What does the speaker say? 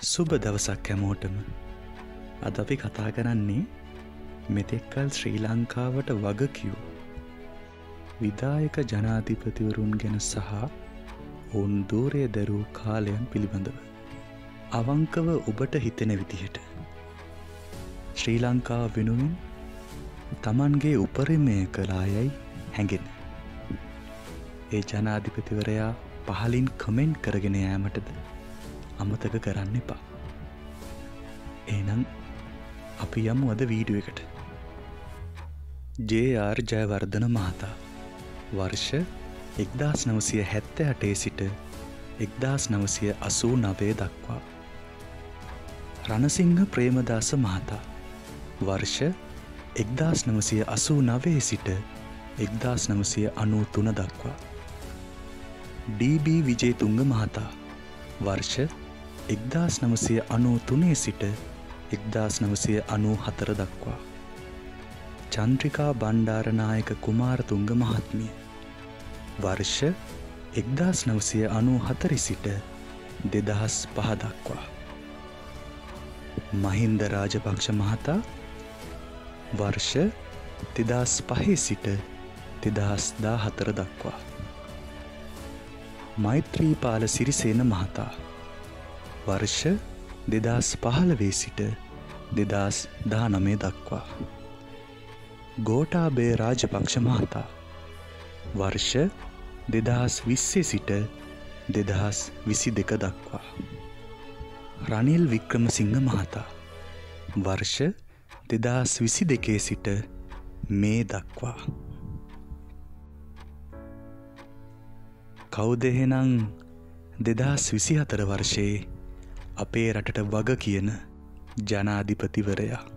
සුබ දවසක් හැමෝටම. අද අපි කතා කරන්නේ මෙතෙක්කල් ශ්‍රී ලංකාවට වගකිව් විධායක ජනාධිපතිවරුන් ගැන සහ ඔවුන් දූරය දැරූ කාලයන් පිළිබඳව. අවංකව ඔබට හිතෙන විදිහට ශ්‍රී ලංකාව වෙනුවෙන් තමන්ගේ උපරිමය කළායයි හැඟෙන. ඒ ජනාධිපතිවරයා පහලින් කමෙන්ට් කරගෙන යෑමටද අමතක කරන්න එපා. එහෙනම් අපි යමු අද වීඩියෝ එකට. ජේ.ආර්. ජයවර්ධන මහතා වර්ෂ 1978 සිට 1989 දක්වා. රණසිංහ ප්‍රේමදාස මහතා වර්ෂ 1989 සිට 1993 දක්වා. ඩී.බී. විජේතුංග මහතා වර්ෂ 1993 සිට 1994 දක්වා. චන්ද්‍රිකා බණ්ඩාරනායක කුමාරතුංග මහත්මිය වර්ෂ 1994 සිට 2005 දක්වා. මහින්ද රාජපක්ෂ මහතා වර්ෂ 2005 සිට 2014 දක්වා. මෛත්‍රීපාල සිරිසේන මහතා වර්ෂ 2015 සිට 2019 දක්වා. ගෝඨාභය රාජපක්ෂ මහතා වර්ෂ 2020 සිට 2022 දක්වා. රනිල් වික්‍රමසිංහ මහතා වර්ෂ 2022 සිට මේ දක්වා. කවුද එහෙනම් 2024 වර්ෂයේ අපේ රටට වග කියන ජනාධිපතිවරයා?